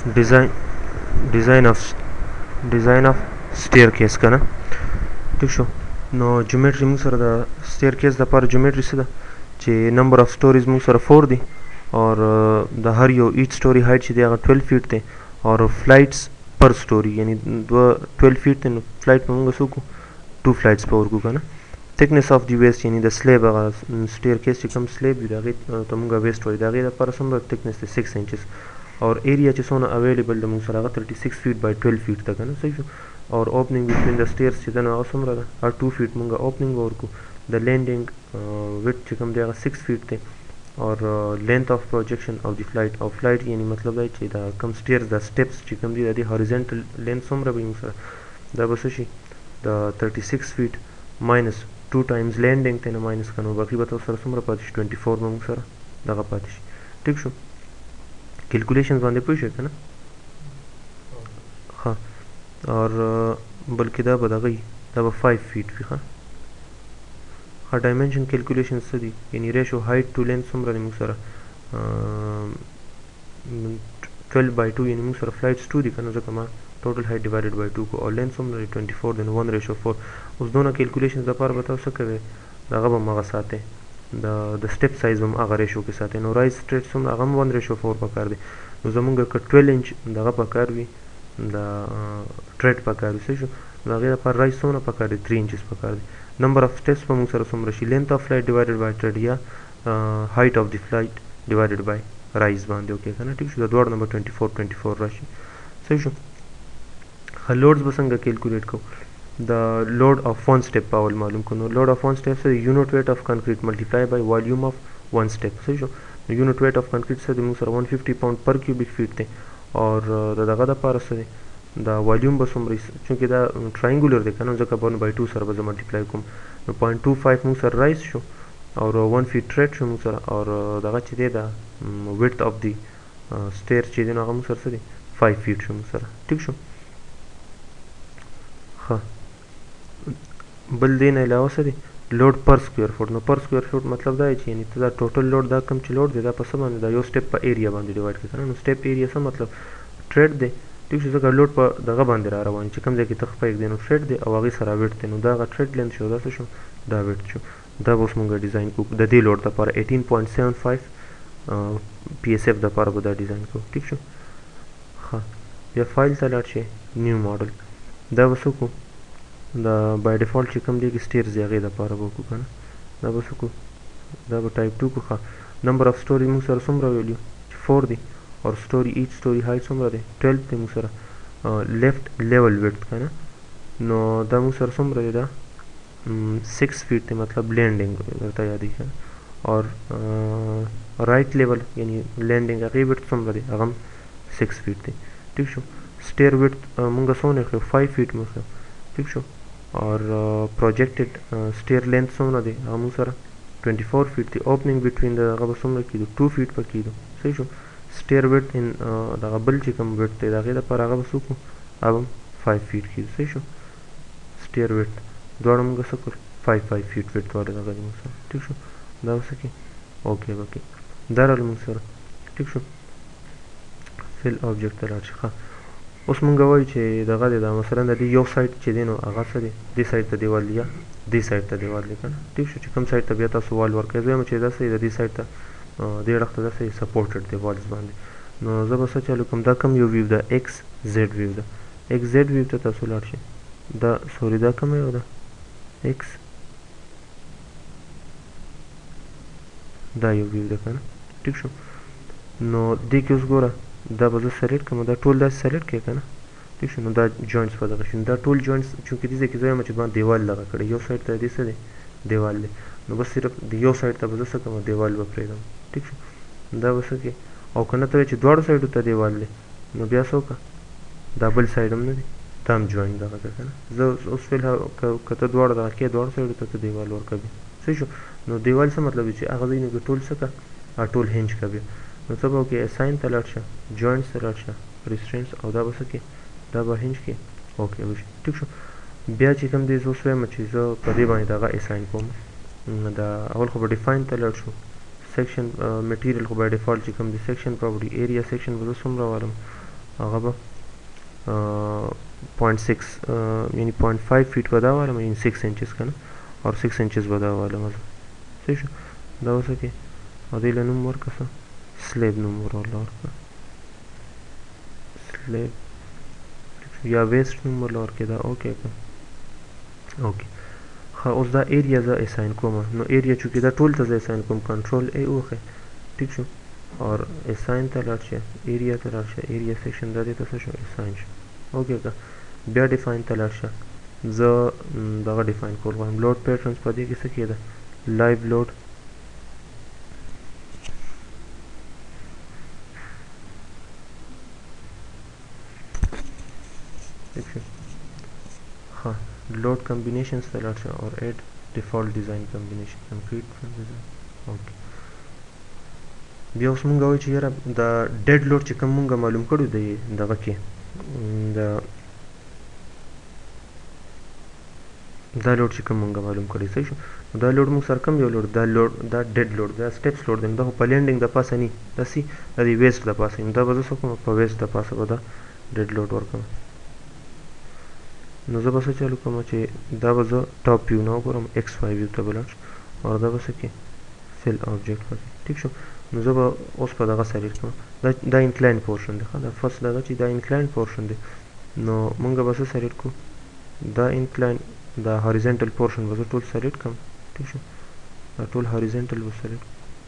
design design of staircase का ना ٹھیک شو نو جیومیټري موږ سره د سټیر کیس لپاره جیومیټري څه ده چې نمبر اف سټوریز موږ سره 4 دي اور د هر یو ایچ سټوري هایټ چې دی هغه 12 فیټ دی اور فلایټس پر سټوري یعنی 12 فیټ دی نو فلایټ په موږ څه وکړو 2 فلایټس په ورکو که نه thickness of the waist یعنی د سلیب هغه سټیر کیس چې کوم سلیب وي د هغې ته موږ ویسټ وایو د هغې لپاره څومره thickness دی 6 inches اور ایریا چې څونه اویلیبل د موږ سره هغه 36 فیټ بای 12 فیټ ده که نه صحیح شو اور opening between the stairs چې ده نو هغه څومره ده هغه 2 فیټ موږ opening به ورکړو د landing width چې کوم دی هغه 6 فیټ دی اور length of projection of the flight او flight یعنی مطلب دی چې دا کوم stairs دا steps چې کوم دي د دې horizontal length څومره به موږ سره دا به څه شي د 36 فیټ minus 2 times landing ته نه minus کنو باقي به تاسو سره څومره پاتې شي 24 به موږ سره دغه پاتې شي ټیک شو calculations باندې پوه شئ که نه ښه और बल्कि دا به دغه دا به 5 فیټ وي ښه ډایمنشن کیلکولیشن څه دي یعنی ریشو هایټ ټو لینث څومره دی موږ سره 12 by 2 یعنی موږ سره فلایټس 2 دي که نه ځکه ما ټوټل هایټ ډیوایډډ بای 2 کو او لینث څومره دی 24 دی نو 1:4 اوس دونه کیلکولیشنز دپاره به تاسو څه کوئ دغه به هم هغه ساتئ د سټپ سایز به هم هغه ریشو کې ساتئ نو رایز سټریټ څومره هغه هم 1:4 پکار دی نو زمونږ که 12 انچ دغه پکار وي د ټریډ پکار وي صحیح شو نو هغې لپاره رایز څومره پکار دی 3 inches پکار دی نمبر اف سټیپس په موږ سره څومره شي لینث اف فلایټ ډیوایډډ بای ټریډ یا هایټ اف دی فلایټ ډیوایډډ بای رایز باندې اوکې که نه ټیک شو د دواړو نمبر 24 راشي صحیح شو ښه لوډز به څنګه کیلکولیټ کوو د لوډ اف 1 سټیپ په اول معلوم کړو نو لوډ اف 1 سټیپ څه دی یونټ ویټ اف کنکریټ ملټیپلای بای والیوم اف 1 سټیپ صحیح شو نو یونټ ویټ اف کنکریټ څه دی موږ سره 150 پاونډ پر کیوبیک فیټ دی اور د دغه دپاره څه دی دا والیوم به څومره چونکې دا ټراینګولر دی که نه ځکه 1/2 سره به زه ملټیپلای کوم نو 0.25 موږ سره رایز شو اور 1 فیټ ټریډ شو موږ سره اور دغه چې دی دا ویډث اف دی سټیر چې دی نو هغه موږ سره څه دی 5 فیټ شو موږ سره ټیک شو ښه بل دې نه علاوه څه دی لوډ پر سکویر فوټ نو پر سکویر فوټ مطلب دا چې یعنی ته دا ټوټل لوډ دا کم چې لوډ دی دا په څه باندې دا یو سټیپ په ایریا باندې ډیوایډ کړي که نه نو سټیپ ایریا څه مطلب ټریډ دی ټیک شو ځکه لوډ په دغه باندې را روان چې کوم ځای کې ته پرېږدې نو ټریډ دی او هغې سره ویډ دی نو دا هغه ټریډ لینث شو دا څه شو دا ویډ شو دا به اوس مونږ ډیزاین کوو د دې لوډ دپاره 18.75 پی ایس ایف دپاره به دا ډیزاین کوو ټیک شو ښه بیا فایل ته لاړ شئ نیو ماډل دا به څه وکړو دا بای ډیفالټ چې کوم دی کې سټیرز دی هغې دپاره به وکړو که نه دا به څه وکړو دا به ټایپ 2 کړو ښه نمبر اف سټوري موږ سره څومره ویلو چې 4 دی اور سټوري ایچ سټوري هایټ څومره دی 12 دی موږ سره لیفټ لیول ویډث که نه نو دا موږ سره څومره دی دا 6 فیټ دی مطلب لینډینګ درته یادوي که اور رایټ لیول یعنی لینډینګ هغې ویډث څومره دی هغه هم 6 فیټ دی ټیک شو سټیر ویډث موږ څومره ایښی 5 فیټ موږ ایښی ټیک شو اور پروجیکټډ سټیر لینث څومره دی هغه موږ سره 24 فیټ دی اوپننګ بټوین د هغه به څومره کېدو 2 فیټ به کېدو صحیح شو سټیر ویډث ان دغه بل چې کوم ویډث دی د هغې دپاره هغه به څه وکړو هغه هم 5 فیټ کېدو صحیح شو سټیر ویډث دواړه موږ څه کړو 5 فیټ ویډث والا دغه دی موږ سره ټیک شو دا به څه کړي اوکې به کړي دا راغله موږ سره ټیک شو فل آبجکټ ته لاړ شي ښه اوس مونږ وایو چې دغه دی دا مثلا د دې یو سایډ چې دی نو هغه څه دی دې سایډ ته دیوال دی یا دې سایډ ته دیوال دی که نه ټیک شو چې کوم سایډ ته بیا تاسو وال ورکوئ زه یم چې دا څه دی د دې سایډ ته دې اړخ ته دا څه دی سپورټډ دی والز باندې نو زه به څه چالو کوم دا کوم یو ویو ده ایکس زیډ ویو ده ایکس زیډ ویو ته تاسو لاړ شئ دا سوري دا کومه یو ده ایکس دا یو ویو ده که نه ټیک شو نو دې کې اوس ګوره دا به زه سلیکټ کړم دا ټول داسې سلیکټ کړئ که نه ټیک شو نو دا جوینټس به دغه شي دا ټول جوینټس چونکې دې ځای کې زه یم چې ما دیوال دغه کړی یو سایډ ته دې څه دی دیوال دی نو بس صرف د یو سایډ ته به زه څه کوم دیوال به پرېږدم ټیک شو دا به څه کړي او که نه ته چې دواړو سایډو ته دیوال دی نو بیا څه وکړه دا بل سایډ هم نه دی دا هم جوینټ دغه کړه که نه زه اوس فلحال که ته دواړه دغه کړې دواړو سایډو ته ته دیوال ورکوې صحیح شو نو دیوال څه مطلب دی چې هغه ځایونو کې ټول څه کړه ټول هینج کړه بیا نو څه به وکړې اساین ته لاړ شه جوینټس ته لاړ شه ریسټرینټس او دا به څه کړې دا به هینج کړې اوکې وشي ټیک شو بیا چې کوم دی زه اوس وایم چې زه په دې باندې دغه اساین کوم دا اول خو به ډیفاین ته لاړ شو سیکشن میټیریل خو بای ډیفالټ چې کوم دی سیکشن پراپرټي ایریا سیکشن به زه څومره والم هغه به 0.6 یعنی 0.5 فیټ به دا والم یعنی 6 انچز کنه اور 6 انچز به دا والم صحیح شو دا اوس کې او دې له نوم ورکړه څه سلیب نوم ورله ورکړه سلیب یا ویسټ نوم ورله ورکړه دا اوکې که اوکې ښه اوس دا ایریا زه اساین کوم نو ایریا چونکې دا ټول ته زه اساین کوم کنټرول ای وخې ټیک شو और اساین ته لاړ شه ایریا ته لاړ شه ایریا سیکشن دا دې ته څه شو اساین شو اوکې که بیا ډیفاین ته لاړ شه زه دغه ډیفاین کول غواړم لوډ پیټرنز په دې کې څه کېده لایو لوډ हाँ load combinations ته لاړ شه और add default design combination concrete design okay بیا اوس مونږ وایو چې یاره دا ډیډ لوډ چې کوم مونږ معلوم کړو دی دغه کې دا لوډ چې کوم مونږ معلوم کړی صحیح شو دا لوډ مونږ سره کوم یو لوډ دا لوډ دا ډیډ لوډ دا سټیپس لوډ دی دا خو په لینډینګ د پاسه نه داسې دا دی ویسټ د پاسه دا به زه څه کوم په ویسټ د پاسه به دا ډیډ لوډ ورکوم نو زه به څه چالو کوم چې دا به زه ټاپ ویو نه وګورم ایکس واي ویو ته به لاړ شم اور دا به څه کې فل آبجیکټ پکې ټیک شو نو زه به اوس په دغه سلیکټ کوم دا انکلاین پورشن دی ښه دا فرست دغه چې دا انکلاین پورشن دی نو مونږ به څه سلیکټ کوو دا انکلاین دا هاریزنټل پورشن به زه ټول سلیکټ کوم ټیک شو دا ټول هاریزنټل به سلیکټ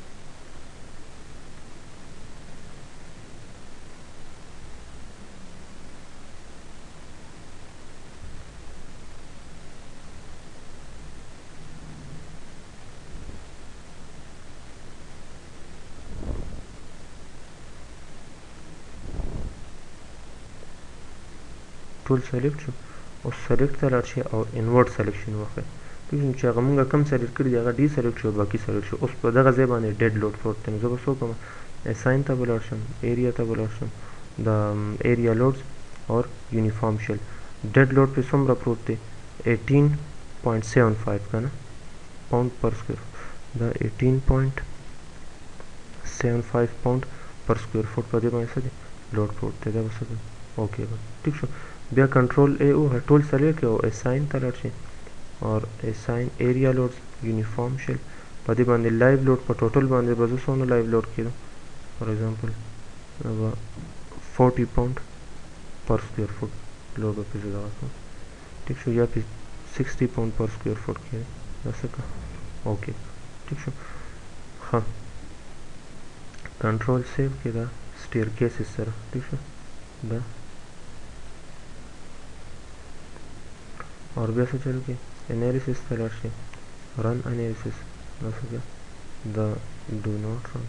ټول سلیکټ شو او سلیکټ ته لاړ شي او انورټ سلیکشن وکړئ ټیک چې هغه مونږ کم سلیکټ کړي دی هغه ډي سلیکټ شو باقي سلیکټ شو اوس په دغه ځای باندې ډیډ لوډ پروت دی نو زه به څه وکړم اساین ته به لاړ شم ایریا ته به لاړ شم د ایریا لوډز اور یونیفارم شیل ډیډ لوډ پې څومره پروت دی 18.75 که نه پاوند پر سکویر دا 18.75 پاوند پر سکویر فوټ په دې باندې څه دی لوډ پروت دی دا به څه کوي اوکې به ټیک شو بیا کنټرول ای او ټول سلیکټ او اساین ته لاړ شي اور اساین ایریا لوډز یونیفارم شیل په دې باندې لایو لوډ په ټوټل باندې به زه څونه لایو لوډ کېدم فار ایگزامپل دا به 40 پاوند پر سکویر فوټ لوډ به پې زه دغه کوم ټیک شو یا پې 60 پاوند پر سکویر فوټ کېده دا څه که اوکې ټیک شو ښه کنټرول سیو کې دا سټیر کیسز سره ټیک شو دا और भी ऐसा चल के analysis ته لاړ شي run analysis دا څه ده دا do not run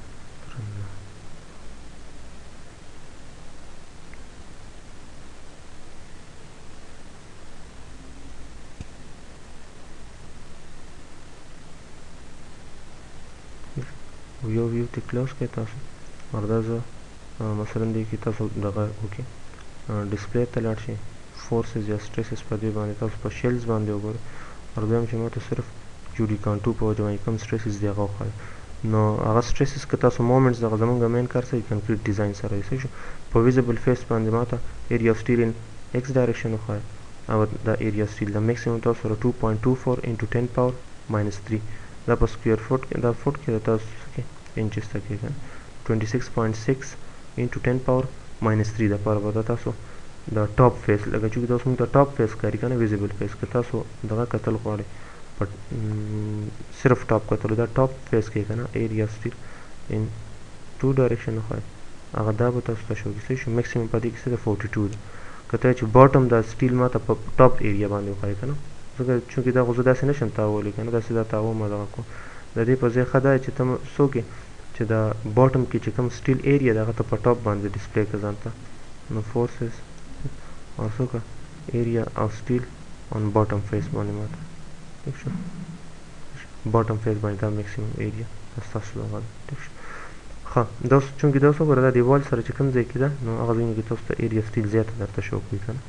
یو ویو ته کلوز کړئ تاسو اور دا زه مثلا دی کې تاسو دغه وکړئ ډسپلی ته لاړ شئ فورسز یا سټریسز په دې باندې تاسو په شیلز باندې وګورئ اور دویم چې ماته صرف جوډي کانټو په وجه باندې کوم سټریسز دی هغه وښایي نو هغه سټریسز که تاسو مومنټس دغه زمونږ مین کار سره کنکریټ ډیزاین سره یې شو په ویزیبل فیس باندې ماته ایریا اف سټیل ان ایکس ډایرکشن وښایي او دا ایریا سټیل د میکسیمم تاسو سره 2.24 انټو 10 پاور -3 دا په سکویر فوټ کې دا فوټ کې تاسو کې انچز ته کې 26.6 انټو 10 پاور -3 د پاره به تاسو دا ټاپ فیس لکه چې تاسو موږ ته ټاپ فیس کاری کنه ویزیبل فیس که تاسو دغه کتل غواړئ بټ صرف ټاپ کتل دا ټاپ فیس کې کنه ایریا سټیل ان 2 ډایرکشن وښایي هغه دا به تاسو ته شو کیسه شو میکسیمم په دې کې څه 42 ده کته چې باټم دا سټیل ماته په ټاپ ایریا باندې وښایي کنه ځکه چې دا غوځه داسې نشم تاولی کنه داسې دا تاو ما دغه کو د دې په ځای ښه دا چې ته څوکې چې دا باټم کې چې کوم سټیل ایریا دغه ته په ټاپ باندې ډسپلی که ځان ته نو فورسز और so का area of steel on bottom face باندې ماته ٹھیک شو bottom face باندې دا maximum area تاسو لغه ٹھیک شو ها دا چونګې دا څو ګره دا دیوال سره چې کوم ځای کې ده نو هغه ځای کې تاسو ته area steel زیاته درته شو کوي کنه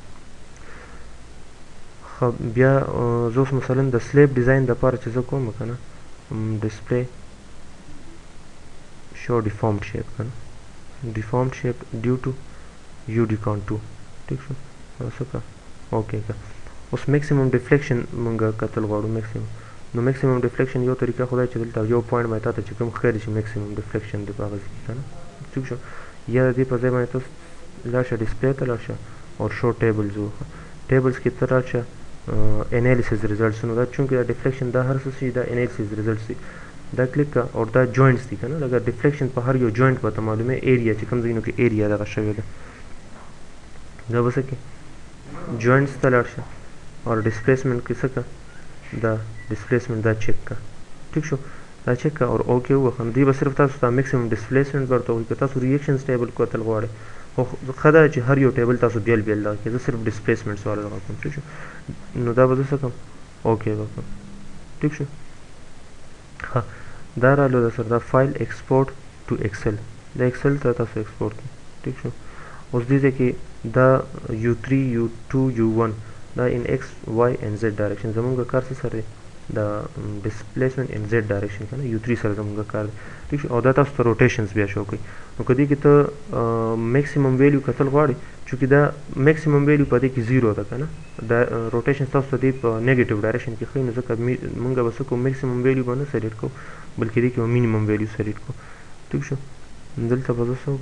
خو بیا زه مثلا د سلیب ډیزاین د لپاره چې زه کوم کنه ډسپلی show deformed shape کنه deformed shape due to یو ډي کان 2 ټیک شو اوس کا اوکې کا اوس میکسیمم ډیفلیکشن مونږه کتل غواړو میکسیمم نو میکسیمم ډیفلیکشن یو طریقه خدای چې دلته یو پوینټ باندې تاسو چې کوم ښکاري چې میکسیمم ډیفلیکشن دی په هغه ځای کې کنه ټیک شو یا دې په ځای باندې تاسو لاړ شه ډسپلی ته لاړ شه او شو ټیبلز وخه ټیبلز کې ته راشه انالیسیس ریزلټس نو دا چونکې دا ډیفلیکشن دا هر څه شي دا انالیسیس ریزلټس دي دا کلیک کا او دا جوینټس دي کنه دا ډیفلیکشن په هر یو جوینټ به ته معلومه ایریا چې کوم ځایونو کې ایریا دغه شوی ده دا بس کې جوینټس ته لاړ شه और डिस्प्लेसमेंट किस का द डिस्प्लेसमेंट दा चेक का ठीक शो दा चेक का और ओके हुआ खन दी बस सिर्फ तासु maximum displacement ورته وي که تاسو ریاکشنز ټیبل کوتل غواړئ خو خدای چې هر یو ټیبل تاسو بیل بیل دا کې صرف ډیسپلیسمنت سوال راکوم ٹھیک شو نو دا به څه کوم اوکې وکم ٹھیک شو ها دا رالو دا سره دا فایل ایکسپورټ ټو ایکسل دا ایکسل ته تاسو ایکسپورټ ٹھیک شو اوس دې کې دا u3 u2 u1 دا in x y and z direction زمونږ کار څه سره دا displacement in z direction کنه u3 سره زمونږ کار ٹھیک او دا تاسو ته روټیشنز بیا شو کوي نو کدی کې ته میکسیمم ویلیو کتل غواړي چې دا میکسیمم ویلیو پدې کې 0 ده کنه دا روټیشن تاسو ته په نیگیټیو ډایرکشن کې خو نه ځکه مونږ به څه کوو میکسیمم ویلیو باندې سلیکټ کوو بلکې دې کې مینیمم ویلیو سلیکټ کوو ٹھیک شو دلته به څه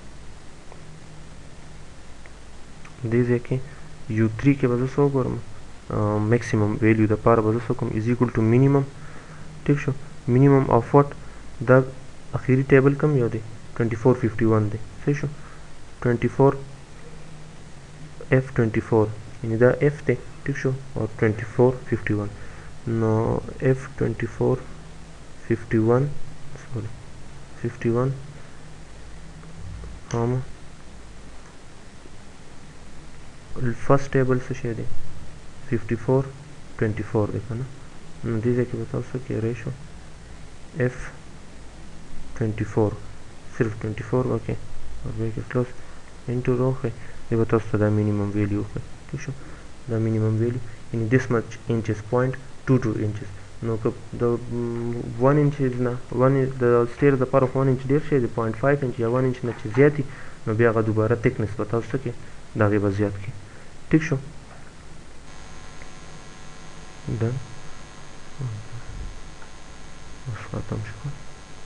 دې ځکه u3 के वजह से होगा मैक्सिमम वैल्यू द पार वजह से कम इज इक्वल टू मिनिमम ठीक show minimum of what the आखिरी टेबल कम याद है 2451 दे सही शो 24 f24 यानी द f दे ठीक शो और 2451 नो f24 51 सॉरी 51 हम फर्स्ट टेबल से शेयर है 54 24 देखा ना नतीजे के बताओ सो क्या रेशो f 24 सिर्फ 24 ओके और ब्रेक क्लोज इनटू रो है ये बताओ सो द मिनिमम वैल्यू है ठीक है the minimum value in this much inches 0.22 inches no the 1 inch is ना 1 is the stair the power of 1 inch there share 0.5 inch या 1 इंच ना ज्यादा नो बया दोबारा थिकनेस बताओ सके दागे बजियात की ठीक शो डन खत्म शो